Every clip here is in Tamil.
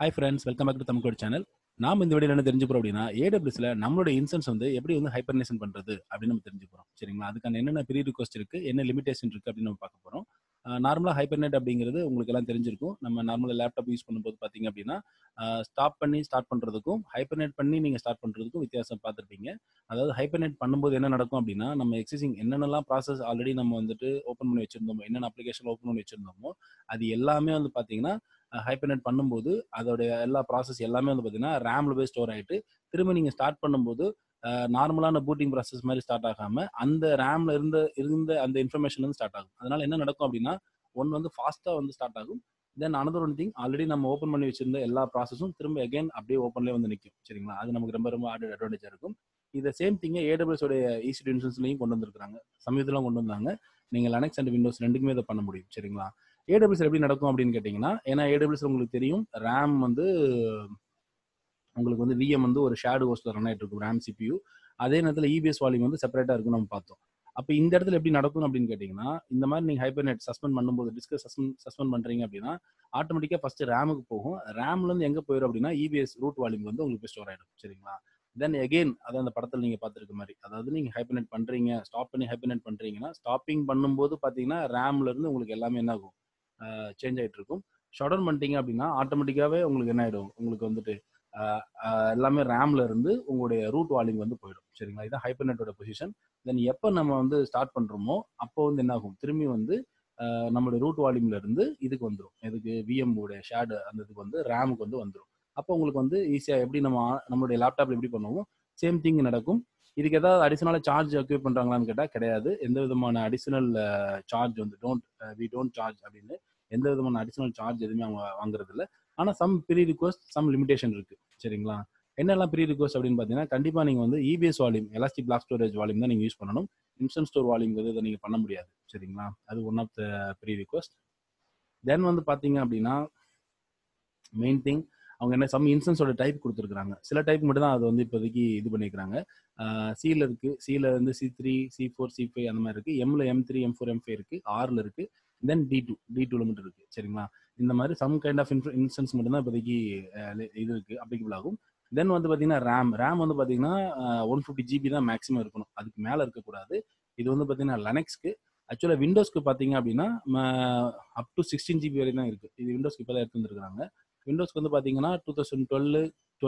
Hi friends, welcome back to Tamil channel. நாம இந்த வீடியோல என்ன தெரிஞ்சுக்க போறோம் அப்படின்னா, ஏடபிள்யூஎஸ்ல நம்மளோட இன்ஸ்டன்ஸ் வந்து எப்படி வந்து ஹைபர்னேஷன் பண்றது அப்படின்னு நம்ம தெரிஞ்சுக்க போறோம். சரிங்களா? அதுக்கான என்னென்ன ப்ரீ ரிக்வெஸ்ட் இருக்கு, என்ன லிமிடேஷன் இருக்கு அப்படின்னு நம்ம பார்க்க போறோம். நார்மலா ஹைபர்நெட் அப்படிங்கிறது உங்களுக்கு எல்லாம் தெரிஞ்சிருக்கும். நம்ம நார்மலா லேப்டாப் யூஸ் பண்ணும்போது பார்த்தீங்க அப்படின்னா, ஸ்டாப் பண்ணி ஸ்டார்ட் பண்றதுக்கும், ஹைபர்நெட் பண்ணி நீங்க ஸ்டார்ட் பண்றதுக்கும் வித்தியாசம் பார்த்துருப்பீங்க. அதாவது ஹைபர்நெட் பண்ணும்போது என்ன நடக்கும் அப்படின்னா, நம்ம எக்ஸிஸ்டிங் என்னென்னலாம் ப்ராசஸ் ஆல்ரெடி நம்ம வந்துட்டு ஓப்பன் பண்ணி வச்சிருந்தோமோ, என்னென்ன அப்ளிகேஷன் ஓப்பன் பண்ணி வச்சிருந்தோமோ, அது எல்லாமே வந்து பார்த்தீங்கன்னா ஹைபர்நெட் பண்ணும்போது அதோடைய எல்லா ப்ராசஸ் எல்லாமே வந்து பார்த்தீங்கன்னா ரேம்ல போய் ஸ்டோர் ஆயிட்டு திரும்ப நீங்க ஸ்டார்ட் பண்ணும்போது நார்மலான பூட்டிங் ப்ராசஸ் மாதிரி ஸ்டார்ட் ஆகாம அந்த ரேம்ல இருந்த இருந்த அந்த இன்ஃபர்மேஷன் வந்து ஸ்டார்ட் ஆகும். அதனால என்ன நடக்கும் அப்படின்னா ஒன் வந்து ஃபாஸ்டா வந்து ஸ்டார்ட் ஆகும். Then another one thing already நம்ம ஓப்பன் பண்ணி வச்சிருந்த எல்லா ப்ராசஸும் திரும்ப அகைன் அப்படியே ஓப்பன்லேயே வந்து நிற்கும். சரிங்களா? அது நமக்கு ரொம்ப ரொம்ப ஆடட் அட்வான்டேஜா இருக்கும். இதை சேம் திங்க ஏடபிள்யூஎஸ் உடைய ஈசி இன்ஸ்டன்ஸ்லையும் கொண்டு வந்திருக்காங்க. சமயத்தில் கொண்டு வந்தாங்க. நீங்க லினக்ஸ் அண்ட் விண்டோஸ் ரெண்டுக்குமே இதை பண்ண முடியும். சரிங்களா? ஏடபிள்யூஎஸ் எப்படி நடக்கும் அப்படின்னு கேட்டீங்கன்னா, ஏன்னா ஏடபிள்யூஎஸ் உங்களுக்கு தெரியும் ரேம் வந்து உங்களுக்கு வந்து விஎம் வந்து ஒரு ஷேடு ஹோஸ்ட்ல ரன் ஆயிட்டு இருக்கும் ரேம் சிபியூ. அதே நேரத்தில் இபிஎஸ் வால்யூம் வந்து செப்பரேட்டா இருக்குன்னு நம்ம பார்த்தோம். அப்போ இந்த இடத்துல எப்படி நடக்கும் அப்படின்னு கேட்டீங்கன்னா, இந்த மாதிரி நீங்க ஹைபர்நெட் சஸ்பெண்ட் பண்ணும்போது டிஸ்க சஸ்பெண்ட் பண்றீங்க அப்படின்னா ஆட்டோமேட்டிக்கா ஃபர்ஸ்ட் ரேமுக்கு போகும். ரேம்ல இருந்து எங்க போயிடும் அப்படின்னா இபிஎஸ் ரூட் வால்யூம் வந்து உங்களுக்கு ஸ்டோர் ஆயிடும். சரிங்களா? தென் எகெயின் அதான் அந்த படத்தில் நீங்க பார்த்துருக்க மாதிரி, அதாவது நீங்க ஹைபர்நெட் பண்றீங்க, ஸ்டாப் பண்ணி ஹைபர்நெட் பண்றீங்கன்னா ஸ்டாப்பிங் பண்ணும்போது பாத்தீங்கன்னா ரேம்ல இருந்து உங்களுக்கு எல்லாமே என்ன ஆகும், சேஞ்ச் ஆகிட்டு இருக்கும். ஷட் டவுன் பண்ணிட்டீங்க அப்படின்னா ஆட்டோமேட்டிக்காவே உங்களுக்கு என்ன ஆயிடும், உங்களுக்கு வந்துட்டு எல்லாமே ரேம்ல இருந்து உங்களுடைய ரூட் வால்யூம் வந்து போயிடும். சரிங்களா? இதான் ஹைபர்நெட்டோட பொசிஷன். தென் எப்போ நம்ம வந்து ஸ்டார்ட் பண்றோமோ அப்போ வந்து என்ன ஆகும், திரும்பி வந்து நம்மளுடைய ரூட் வால்யூம்ல இருந்து இதுக்கு வந்துடும், இதுக்கு விஎம் உடைய ஷேடு அந்த இதுக்கு வந்து ரேமுக்கு வந்து வந்துடும். அப்போ உங்களுக்கு வந்து ஈஸியா எப்படி நம்மளுடைய லேப்டாப்ல எப்படி பண்ணுவோம் சேம் திங் நடக்கும். இதுக்கு ஏதாவது அடிஷனலா சார்ஜ் அக்யூர் பண்றாங்களான்னு கேட்டா கிடையாது. எந்த விதமான அடிஷனல் சார்ஜ் வந்து வி டோன்ட் சார்ஜ் அப்படின்னு எந்த விதமான அடிஷனல் சார்ஜ் எதுவுமே அவங்க வாங்குறது இல்லை. ஆனா some pre request some limitation இருக்கு. சரிங்களா? என்னெல்லாம் ப்ரீ ரிக்வெஸ்ட் அப்படின்னு பார்த்தீங்கன்னா, கண்டிப்பா நீங்க வந்து EBS volume elastic block storage volume தான் நீங்க யூஸ் பண்ணணும். இன்ஸ்டன்ட் ஸ்டோர் வால்யூம் இதை நீங்க பண்ண முடியாது. சரிங்களா? அது one of the pre request. Then வந்து பாத்தீங்க அப்படின்னா மெயின் திங் அவங்க என்ன சம் இன்ஸ்டன்ஸோட டைப் கொடுத்துருக்காங்க. சில டைப் மட்டும் தான் அது வந்து இப்போதைக்கு இது பண்ணிக்கிறாங்க. சில இருக்கு, சில வந்து C3 C4 C5 அந்த மாதிரி இருக்கு. எம்ல M3 M4 M5 இருக்கு, ஆர்ல இருக்கு, தென் D2ல மட்டும் இருக்கு. சரிங்களா? இந்த மாதிரி சம் கைண்ட் ஆஃப் இன்ஸ்டன்ஸ் மட்டும் தான் இப்போதைக்கு இது இருக்கு அப்ளிகபிள் ஆகும். தென் வந்து பாத்தீங்கன்னா ரேம் வந்து பாத்தீங்கன்னா 150 GB தான் மேக்ஸிமம் இருக்கணும், அதுக்கு மேல இருக்கக்கூடாது. இது வந்து பாத்தீங்கன்னா லினக்ஸ்க்கு. ஆக்சுவலா விண்டோஸ்க்கு பாத்தீங்க அப்படின்னா அப் டு 16 GB வரைக்கும் தான் இருக்கு. இது விண்டோஸ்க்கு இப்பதான் எடுத்து வந்துருக்காங்க. விண்டோஸ்க்கு வந்து பாத்தீங்கன்னா 2012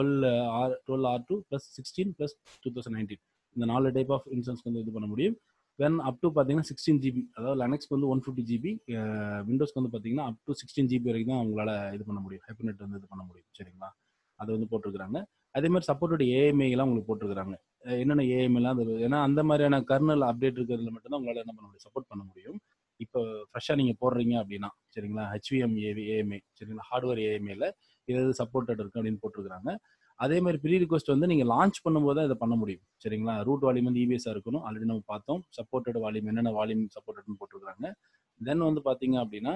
டுவெல் R2 ப்ளஸ் 16 ப்ளஸ் 2019 இந்த 4 டைப் ஆஃப் இன்ஸ்டன்ஸ் வந்து இது பண்ண முடியும். வென் அப் டு பார்த்தீங்கன்னா 16 GB, அதாவது லினக்ஸ்க்கு வந்து 150 GB, விண்டோஸ்க்கு வந்து பார்த்தீங்கன்னா அப் டு 16 GB வரைக்கும் தான் உங்களால் இது பண்ண முடியும், ஹைபர்நெட் வந்து இது பண்ண முடியும். சரிங்களா? அது வந்து போட்டிருக்கிறாங்க. அதே மாதிரி சப்போர்ட்டட் ஏஎம்ஐ எல்லாம் உங்களுக்கு போட்டிருக்காங்க. என்னென்ன ஏஎம்ஐலாம் அது, ஏன்னா அந்த மாதிரியான கர்னல் அப்டேட் இருக்கிறதுல மட்டும்தான் உங்களால் என்ன பண்ண முடியும், சப்போர்ட் பண்ண முடியும். இப்போ ஃப்ரெஷ்ஷாக நீங்கள் போடுறீங்க அப்படின்னா, சரிங்களா, ஹெச்விஎம் ஏஎம்ஐ, சரிங்களா, ஹார்ட்வேர் ஏஎம்ஐல இது சப்போர்ட்டட் இருக்கு அப்படின்னு போட்டிருக்காங்க. அதே மாதிரி ப்ரீ ரிக்வெஸ்ட் வந்து நீங்க லான்ச் பண்ணும்போது தான் இதை பண்ண முடியும். சரிங்களா? ரூட் வால்யூம் வந்து இபிஎஸ்ஸா இருக்கணும், ஆல்ரெடி நம்ம பார்த்தோம். சப்போர்ட்டட் வால்யூம் என்னென்ன வால்யூம் சப்போர்ட்டட்னு போட்டிருக்காங்க. தென் வந்து பாத்தீங்க அப்படின்னா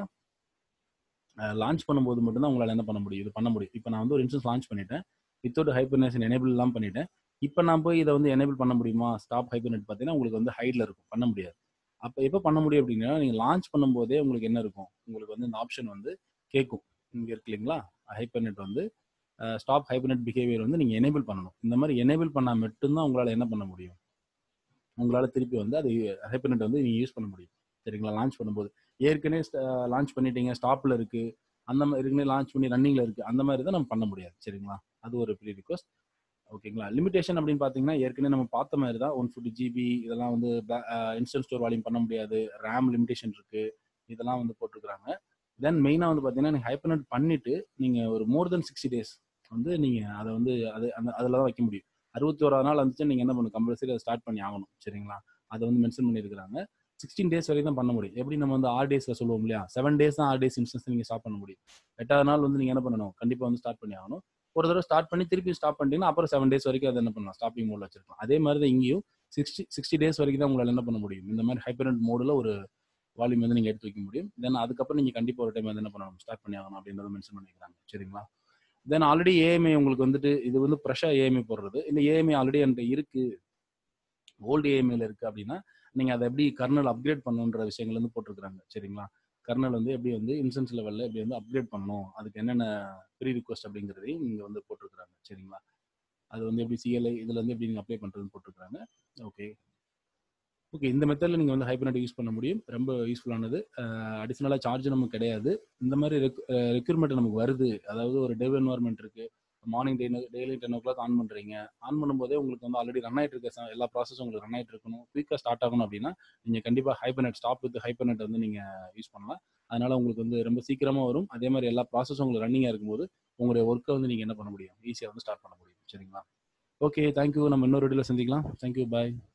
லான்ச் பண்ணும்போது மட்டும்தான் உங்களால் என்ன பண்ண முடியும், இது பண்ண முடியும். இப்போ நான் வந்து ஒரு இன்ஸ்டன்ஸ் லான்ச் பண்ணிட்டேன், வித்தவுட் ஹைபர்னேஷன் எனேபிள் எல்லாம் பண்ணிட்டேன். இப்போ நான் போய் இதை வந்து எனேபிள் பண்ண முடியுமா, ஸ்டாப் ஹைபர்நெட் பார்த்தீங்கன்னா உங்களுக்கு வந்து ஹைட்ல இருக்கும், பண்ண முடியாது. அப்போ எப்போ பண்ண முடியும் அப்படின்னா, நீங்க லான்ச் பண்ணும்போதே உங்களுக்கு என்ன இருக்கும், உங்களுக்கு வந்து இந்த ஆப்ஷன் வந்து கேட்கும். இங்க இருக்கு இல்லைங்களா, ஹைபர்நெட் வந்து ஸ்டாப் ஹைபர்நெட் பிஹேவியர் வந்து நீங்க எனேபிள் பண்ணணும். இந்த மாதிரி எனேபிள் பண்ணா மட்டும்தான் உங்களால் என்ன பண்ண முடியும், உங்களால திருப்பி வந்து அது ஹைபர்நெட் வந்து நீங்க யூஸ் பண்ண முடியும். சரிங்களா? லான்ச் பண்ணும்போது ஏற்கனவே லான்ச் பண்ணிட்டீங்க, ஸ்டாப்ல இருக்கு, அந்த மாதிரி ஏற்கனவே லான்ச் பண்ணி ரன்னிங்ல இருக்கு, அந்த மாதிரி தான் நம்ம பண்ண முடியாது. சரிங்களா? அது ஒரு ப்ரீ ரிக்வெஸ்ட். ஓகேங்களா? லிமிடேஷன் அப்படின்னு பாத்தீங்கன்னா ஏற்கனவே நம்ம பார்த்த மாதிரி தான் 150 GB இதெல்லாம் வந்து இன்ஸ்டன்ட் ஸ்டோர் வால்யூம் பண்ண முடியாது, ரேம் லிமிடேஷன் இருக்கு, இதெல்லாம் வந்து போட்டிருக்காங்க. தென் மெயினா வந்து பாத்தீங்கன்னா நீங்க ஹைபர்நெட் பண்ணிட்டு நீங்க ஒரு மோர் தென் 60 days வந்து நீங்க அதை வந்து அதில் தான் வைக்க முடியும். 61வது நாள் வந்துச்சு நீங்க என்ன பண்ணணும், கம்பல்சரி அதை ஸ்டார்ட் பண்ணி ஆகணும். சரிங்களா? அதை வந்து மென்ஷன் பண்ணியிருக்காங்க. 16 days வரைக்கும் தான் பண்ண முடியும். எப்படி நம்ம வந்து R daysல சொல்லுவோம் இல்லையா, 7 days தான் R days இன்ஸ்டன்ஸ் நீங்க ஸ்டார்ட் பண்ண முடியும். 8வது நாள் வந்து நீங்க என்ன பண்ணணும், கண்டிப்பா வந்து ஸ்டார்ட் பண்ணி ஆகணும். ஒரு தடவை ஸ்டார்ட் பண்ணி திருப்பி ஸ்டாப் பண்ணிட்டீங்கன்னா அப்புறம் 7 days வரைக்கும் அதை என்ன பண்ணலாம், ஸ்டாப்பிங் மோட்ல வச்சிருக்கலாம். அதே மாதிரி தான் இங்கேயும் 60 days வரைக்கும் தான் உங்களால் என்ன பண்ண முடியும், இந்த மாதிரி ஹைபர்நெட் மோடில் ஒரு வால்யூம் வந்து நீங்க எடுத்து வைக்க முடியும். தென் அதுக்கப்புறம் நீங்க கண்டிப்பா ஒரு டைம் வந்து என்ன பண்ணணும், ஸ்டார்ட் பண்ணி ஆகணும் அப்படின்றத மென்ஷன் பண்ணிக்கிறாங்க. சரிங்களா? தென் ஆல்ரெடி ஏஎம்ஐ உங்களுக்கு வந்துட்டு இது வந்து ஃப்ரெஷ்ஷா ஏஎம்ஐ போடுறது, இந்த ஏஎம்ஐ ஆல்ரெடி என்கிட்ட இருக்கு, ஓல்டு ஏஎம்ஐல இருக்கு அப்படின்னா நீங்க அதை எப்படி கர்னல் அப்கிரேட் பண்ணுன்ற விஷயங்கள் வந்து போட்டிருக்காங்க. சரிங்களா? கர்னல் வந்து எப்படி வந்து இன்ஸ்டன்ஸ் லெவலில் எப்படி வந்து அப்கிரேட் பண்ணணும், அதுக்கு என்னென்ன ப்ரீ ரிக்வஸ்ட் அப்படிங்கிறதையும் இங்கே வந்து போட்டிருக்கிறாங்க. சரிங்களா? அது வந்து எப்படி சிஎல்ஐ இதில் வந்து எப்படி நீங்கள் அப்ளை பண்ணுறதுன்னு போட்டிருக்கிறாங்க. ஓகே ஓகே, இந்த மெத்தடில் நீங்கள் வந்து ஹைபர்நெட் யூஸ் பண்ண முடியும். ரொம்ப யூஸ்ஃபுல்லானது. அடிஷ்னலாக சார்ஜ் நமக்கு கிடையாது. இந்த மாதிரி ரெக்யூர்மெண்ட் நமக்கு வருது, அதாவது ஒரு டெவ் என்வாயர்மெண்ட் இருக்குது, மார்னிங் டெய்லி 10 o'clock ஆன் பண்ணுறீங்க. ஆன் பண்ணும்போதே உங்களுக்கு வந்து ஆல்ரெடி ரன் ஆகிட்டு இருக்க எல்லா ப்ராசஸும் உங்களுக்கு ரன் ஆகிட்டு இருக்கணும், குயிக்காக ஸ்டார்ட் ஆகணும் அப்படின்னா நீங்கள் கண்டிப்பாக ஹைபர்நெட் ஸ்டாப் வித் ஹைபர்நெட் வந்து நீங்கள் யூஸ் பண்ணலாம். அதனால் உங்களுக்கு வந்து ரொம்ப சீக்கிரமாக வரும். அதே மாதிரி எல்லா ப்ராசஸும் உங்களுக்கு ரன்னிங்காக இருக்கும்போது உங்களுடைய ஒர்க்கை வந்து நீங்கள் என்ன பண்ண முடியும், ஈஸியாக வந்து ஸ்டார்ட் பண்ண முடியும். சரிங்களா? Okay, thank you. நம்ம இன்னொரு வீடியோவில் சந்திக்கலாம். தேங்க்யூ, பாய்.